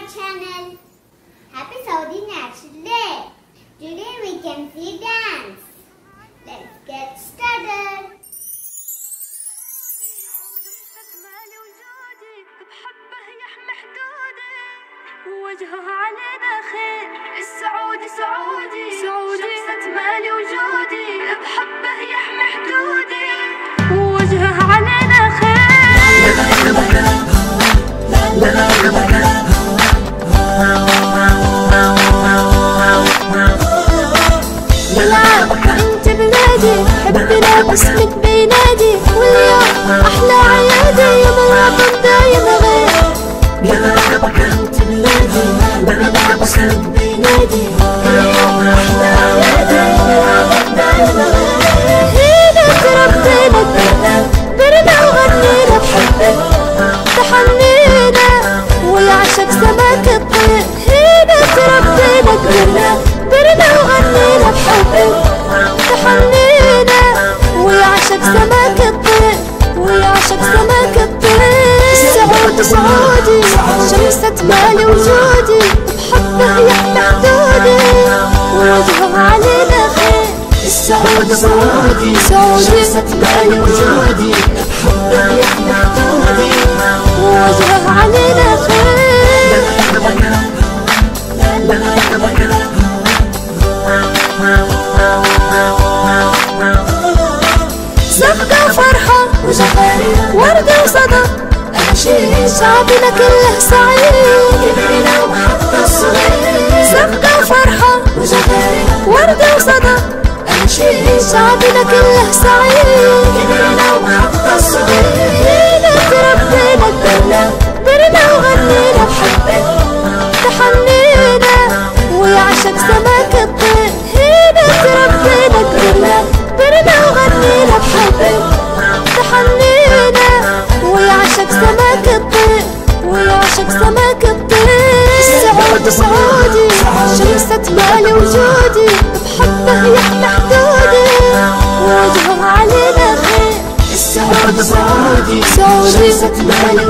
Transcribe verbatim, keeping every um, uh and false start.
channel. Happy Saudi National Day. Today we can see dance. Let's get started. وجهه علينا خير السعودي سعودي سعودي شمسة مالي وجودي بحبه يحمي حدودي وجهه علينا خير بالعافية انت بلادي حبنا باسمك بينادي واليوم احلى عيادي يوم الوطن دايم غير بالعافية انت بلادي حبنا باسمك بينادي واليوم احلى عيادي يوم الوطن دايم غير هنا تربينا برنا وغنينا بحبك تحنينا ويعشق سماك الطير هنا تربينا كبرنا برنا وغنينا بحبك تحنينا ويعشق سماك الطير ويعشق سماك الطير السعودي سعودي شمسة مالي وجودي بحبه يحمي حدودي ووجهه علينا خير السعودي سعودي شمسة مالي وجودي بحبه يحمي حدودي ووجهه علينا خير صفقة وفرحة وجمالية وردة وصدى أناشيد شعبنا كله سعيد كبيرنا وحتى الصغير صفقة وفرحة وجمالية وردة وصدى أناشيد شعبنا كله سعيد كبيرنا وحتى الصغير هنا تربينا كبرنا برنا وغنينا بحبك تحنينا ويعشق سماك الطير هنا تربينا كبرنا برنا وغنينا بحبك تحنينا ويعشق سماك الطير ويعشق سماك الطير السعودي سعودي شمسة مالي وجودي بحبه يحمي حدودي ووجهه علينا خير السعودي سعودي شمسة مالي